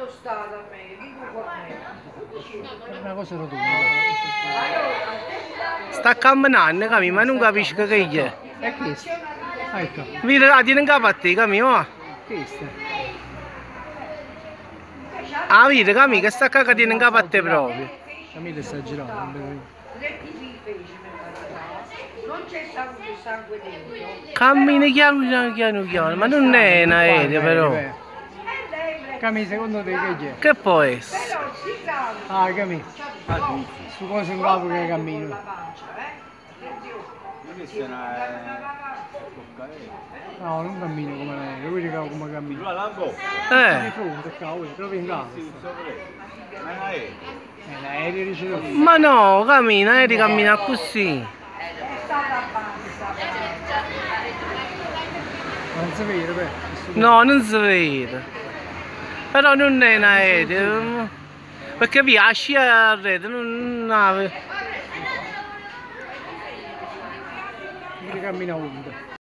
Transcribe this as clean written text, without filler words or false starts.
tostata a me, dico qua me. È una cosa rotonda. Sta camminando, capi, ma non capisco che è. È questo. Ecco, Vedi, la tieni in capo a te, capi, ma? questo. Ah, vedi, capi, che sta cacca tieni in capo a te proprio. Camille sta girando, non vedo io. Non c'è sangue dentro. Cammina piano, ma non è un aereo però. Camille, secondo te che c'è? Che può essere? Però si sa. Ah, Camille. Su cosa in capo che cammino? No, non cammino come l'aereo, lui che come cammino. Di fronte, cavolo, proprio in casa. L'aereo dice tu. Ma no, cammina così. Non si vede, beh. No, non si vede. Però non è un aereo. Perché via, la scia a rete, non nave. Cammina ovunque.